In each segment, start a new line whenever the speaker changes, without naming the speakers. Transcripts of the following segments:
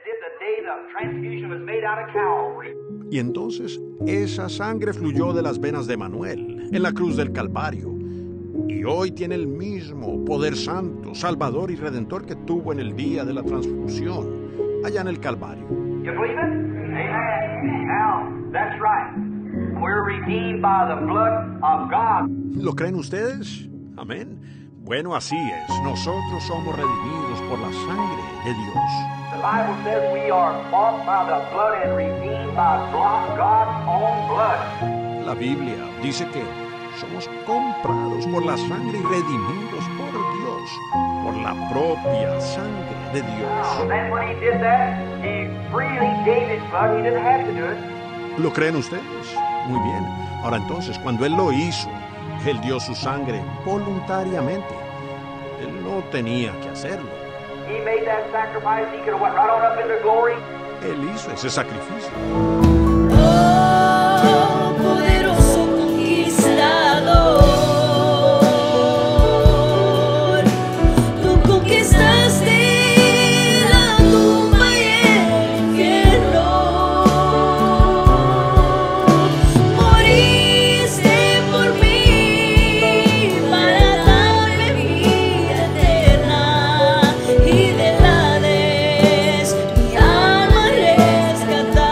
did the day the transfusion was made out of Calvary.
Y entonces esa sangre fluyó de las venas de Manuel en la cruz del Calvario. Y hoy tiene el mismo poder santo, salvador y redentor que tuvo en el día de la transfusión, allá en el Calvario.
You believe it? Amen. Now, that's right. We're redeemed by the blood of God.
¿Lo creen ustedes? Amén. Bueno, así es. Nosotros somos redimidos por la sangre de Dios.
The Bible says we are bought by the blood and redeemed by God's own blood.
La Biblia dice que somos comprados por la sangre y redimidos por Dios, por la propia sangre de Dios.
Then when he did that, he freely gave his blood. He didn't have to do it.
¿Lo creen ustedes? Muy bien. Ahora entonces, cuando Él lo hizo, Él dio su sangre voluntariamente. Él no tenía que hacerlo.
He made that sacrifice. He could have went right on up into glory.
Él hizo ese sacrificio.
Oh, poderoso conquistador, tú conquistaste la tumba y el infierno, moriste por mí para darme vida eterna y del Hades mi alma rescatar.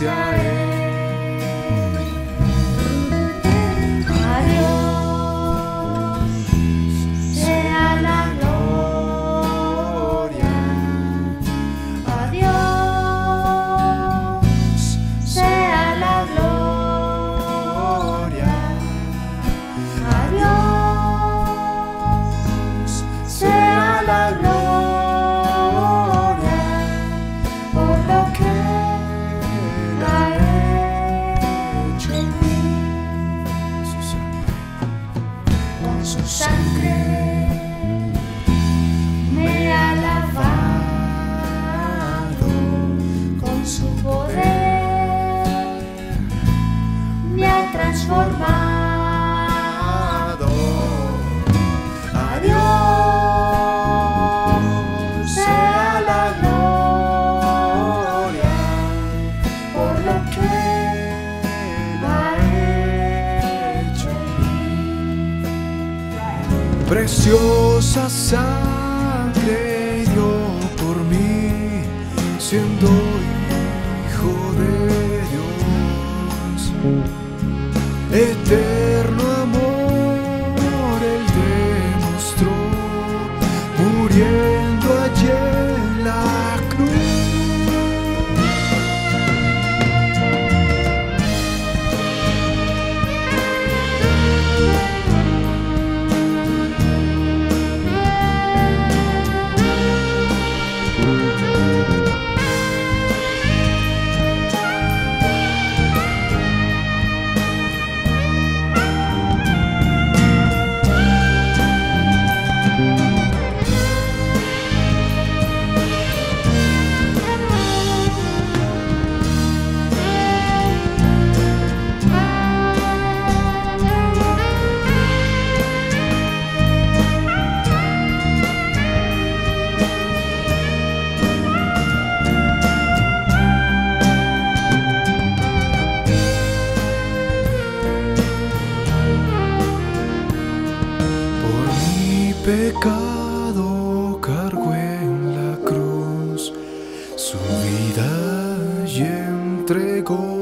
hacia Él.
A Dios sea la gloria. A Dios sea la gloria. A Dios sea la gloria por lo que Él ha hecho en mí. Con su sangre me ha lavado, con su poder me ha transformado. A Dios sea la gloria por lo que Él ha hecho en mí.
Preciosa sangre dio por mí, siendo hijo de Dios. Eterno amor Él demostró, muriendo allí en la cruz. Por mi pecado cargó en la cruz, su vida y entregó,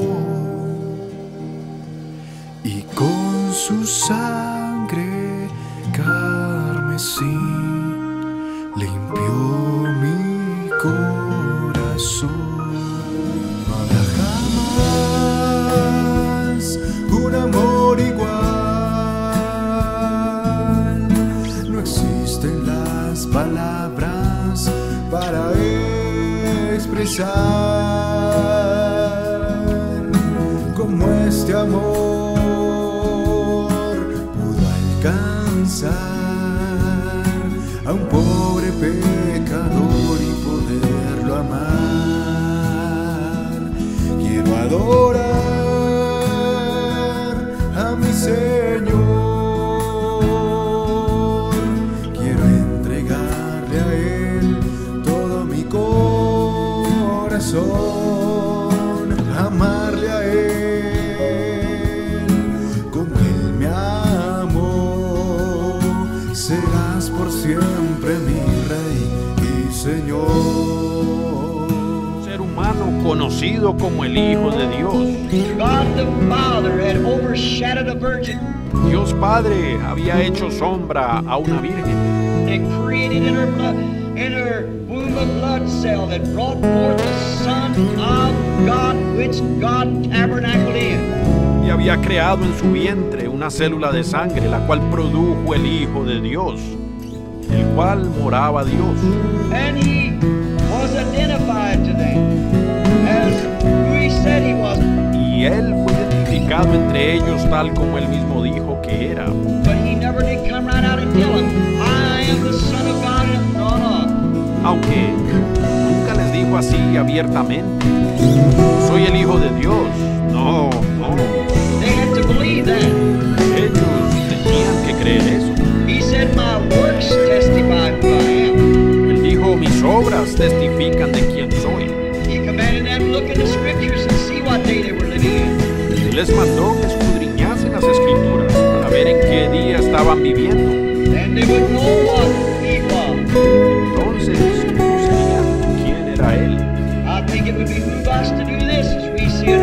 y con su sangre carmesí limpió mi corazón. No habrá jamás un amor igual, no existen las palabras para expresar cómo este amor pudo alcanzar a un pobre pecador y poderlo amar. Quiero adorar a mi Señor, quiero entregarle a Él todo mi corazón, amarle a Él como Él me amó. Serás por siempre mi Rey y Señor.
Ser humano conocido como el Hijo de Dios.
God the Father had overshadowed a virgin
Dios Padre había hecho sombra a una virgen
and created in her blood, in her womb, a blood cell that brought forth the Son of God, which God tabernacled in.
y había creado en su vientre una célula de sangre, la cual produjo el Hijo de Dios, el cual moraba Dios.
And He was identified to them as who He said He was.
Y Él fue identificado entre ellos tal como Él mismo dijo que era.
But He never did come right out and tell them, I am the Son of God. No, no.
Aunque nunca les dijo así abiertamente, soy el Hijo de Dios. No, no.
They had to believe that.
Ellos tenían que creer eso.
He said, my works testify who I am.
Él dijo, mis obras testifican de quién soy.
He commanded them to look in the scriptures and see what day they were living in.
Él les mandó que escudriñasen las Escrituras para ver en qué día estaban viviendo.
Then they would know what He was.
Entonces conocerían quién era Él.
I think it would behoove us to do this as we see it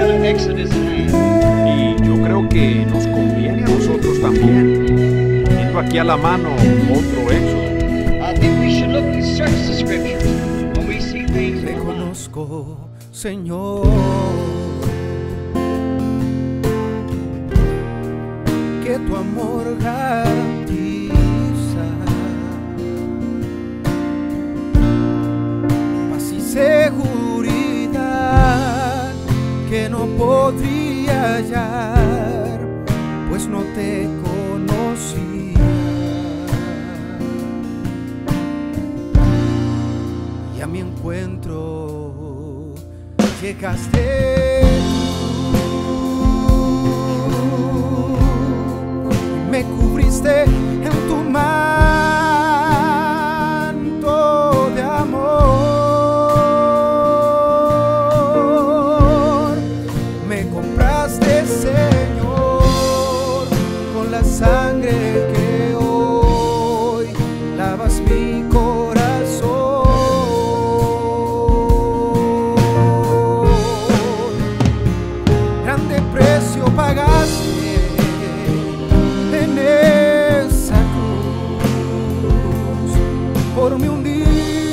aquí a la mano otro éxodo.
I think we should look and search the scriptures when we see things in our life.
Reconozco, Señor, que tu amor garantiza paz y seguridad que no podría hallar, pues no te conocía. Y a mi encuentro llegaste tú, me cubriste en tu manto de amor, me compraste, Señor, con la sangre que hoy lavas mi corazón. Grande precio pagaste en esa cruz por mi hundido